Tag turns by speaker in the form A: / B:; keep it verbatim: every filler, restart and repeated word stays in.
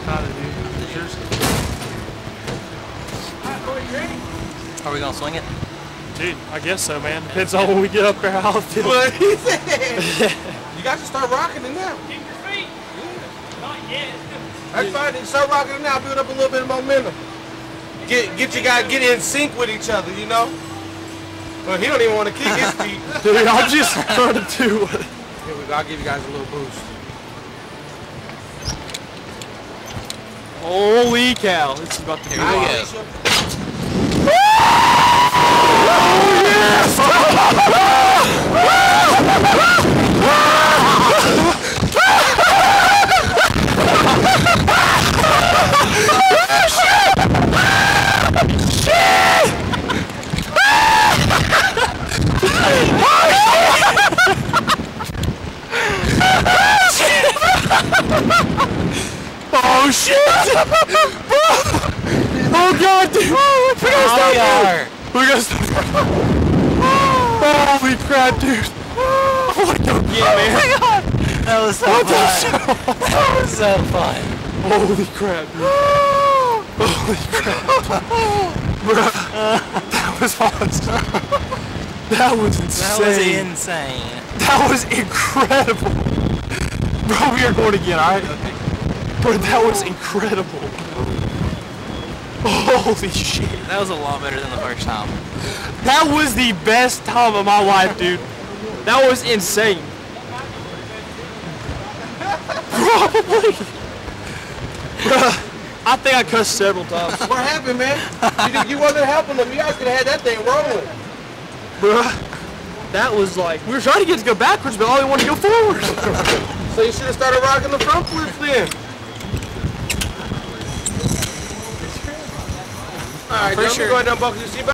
A: Kinda, dude. Yours?
B: Are we gonna swing it?
A: Dude, I guess so, man. Depends on when we get up there how I feel.
C: What he said. You guys should start rocking it now.
D: Keep your feet.
C: Yeah.
D: Not yet.
C: That's fine. Start rocking it now. Build up a little bit of momentum. Get get you guys get in sync with each other. You know. Well, he don't even want to kick his feet.
A: Dude, I'm just trying to do it.
C: Here we go. I'll give you guys a little boost.
A: Holy cow. This is about to be
B: Here we
A: wild.
B: go.
A: Oh shit! Oh god, dude! We gotta stop
B: Are.
A: We gotta stop Holy crap, dude! Oh my god, yeah, man!
B: Oh my god! That was so
A: What the
B: fun! That was so fun!
A: Holy crap, dude! Holy crap! Bruh, that was awesome! That was insane!
B: That was insane!
A: That was incredible! Bro, we are going again, alright? Bro, that was incredible! Holy shit!
B: That was a lot better than the first time.
A: That was the best time of my life, dude. That was insane. Probably. Bruh, I think I cussed several times.
C: What happened, man? You, you wasn't helping them. You guys could have had that thing rolling.
A: Bruh, that was like, we were trying to get it to go backwards, but all we wanted to go forward.
C: So you should have started rocking the front flips then. All right,
B: For
C: let me
B: sure.
C: go ahead and unbuckle your seatbelt.